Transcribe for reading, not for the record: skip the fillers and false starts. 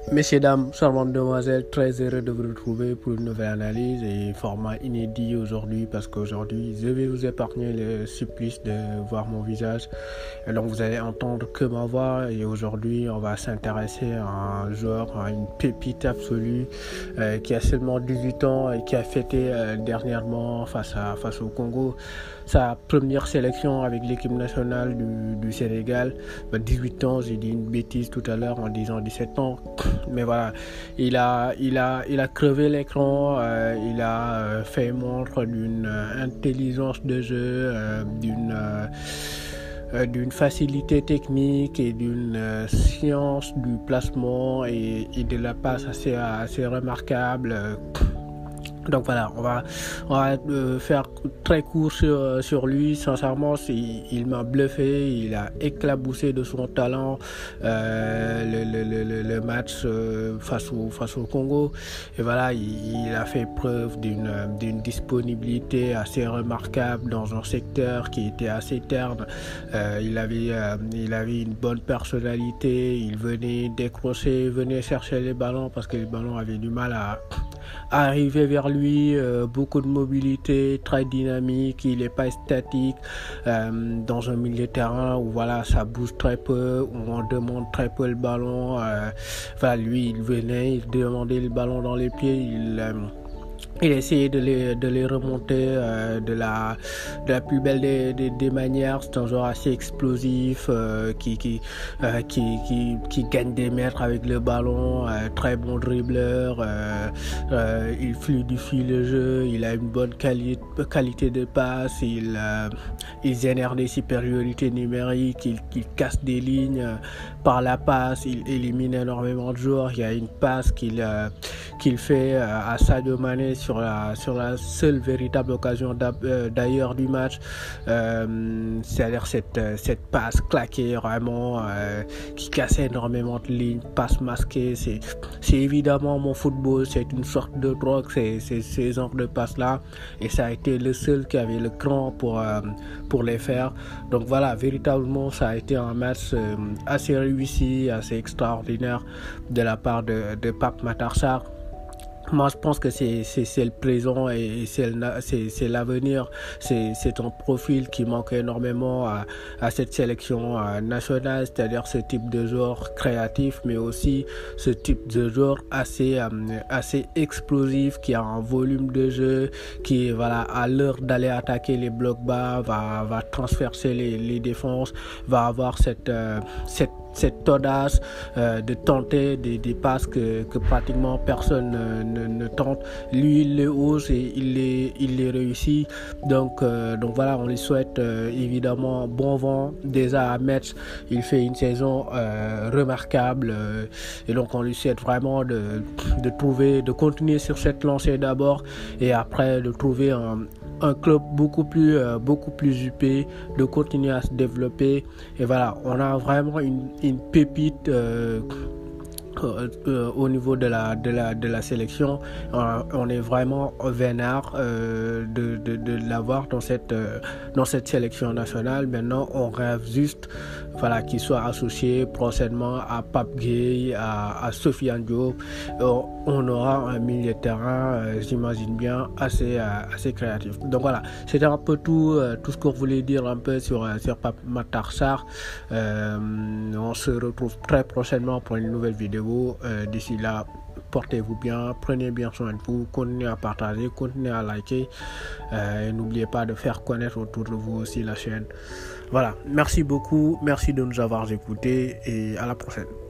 Messieurs, dames, charmantes demoiselles, très heureux de vous retrouver pour une nouvelle analyse et format inédit aujourd'hui parce qu'aujourd'hui, je vais vous épargner le supplice de voir mon visage. Et donc, vous allez entendre que ma voix et aujourd'hui, on va s'intéresser à un joueur, à une pépite absolue qui a seulement 18 ans et qui a fêté dernièrement face au Congo sa première sélection avec l'équipe nationale du Sénégal. 18 ans, j'ai dit une bêtise tout à l'heure en disant 17 ans. Mais voilà, il a crevé l'écran, il a fait montre d'une intelligence de jeu, d'une facilité technique et d'une science du placement et de la passe assez remarquable. Donc voilà, on va faire très court sur lui. Sincèrement, il m'a bluffé, il a éclaboussé de son talent le match face au Congo. Et voilà, il a fait preuve d'une disponibilité assez remarquable dans un secteur qui était assez terne. Il avait une bonne personnalité, il venait décrocher, venait chercher les ballons parce que les ballons avaient du mal à arriver vers lui, beaucoup de mobilité, très dynamique, il n'est pas statique dans un milieu de terrain où voilà, ça bouge très peu, où on demande très peu le ballon. Voilà, lui, il venait, il demandait le ballon dans les pieds, il essayait de les remonter de la plus belle des manières. C'est un joueur assez explosif qui gagne des mètres avec le ballon, très bon dribbleur, il fluidifie le jeu, il a une bonne qualité de passe, il génère des supériorités numériques, il casse des lignes par la passe, il élimine énormément de joueurs. Il y a une passe qu'il fait à Sadio Mané sur la seule véritable occasion d'ailleurs du match, c'est-à-dire cette passe claquée vraiment qui casse énormément de lignes, passe masquée. C'est évidemment mon football, c'est une sorte de drogue, ces genres de passes là, et ça a été le seul qui avait le cran pour les faire. Donc voilà, véritablement ça a été un match assez réussi, assez extraordinaire de la part de Pape Matar Sarr. Moi, je pense que c'est le présent et c'est l'avenir. C'est un profil qui manque énormément à cette sélection nationale, c'est-à-dire ce type de joueur créatif, mais aussi ce type de joueur assez explosif, qui a un volume de jeu, qui voilà, à l'heure d'aller attaquer les blocs bas, va transpercer les défenses, va avoir cette audace de tenter des passes que pratiquement personne ne tente. Lui, il les ose et il les réussit. Donc voilà, on lui souhaite évidemment bon vent. Déjà à Metz, il fait une saison remarquable et donc on lui souhaite vraiment de continuer sur cette lancée d'abord et après de trouver un club beaucoup plus huppé, de continuer à se développer. Et voilà, on a vraiment une pépite au niveau de la sélection. On est vraiment vénère de l'avoir dans cette sélection nationale. Maintenant, on rêve juste qu'il soit associé prochainement à Pape Gueye, à Sofiane Diop. On aura un milieu de terrain, j'imagine bien, assez créatif. Donc voilà, c'était un peu tout ce qu'on voulait dire un peu sur Pape Matar Sarr. On se retrouve très prochainement pour une nouvelle vidéo. D'ici là, portez-vous bien, prenez bien soin de vous, continuez à partager, continuez à liker et n'oubliez pas de faire connaître autour de vous aussi la chaîne. Voilà, merci beaucoup, merci de nous avoir écoutés et à la prochaine.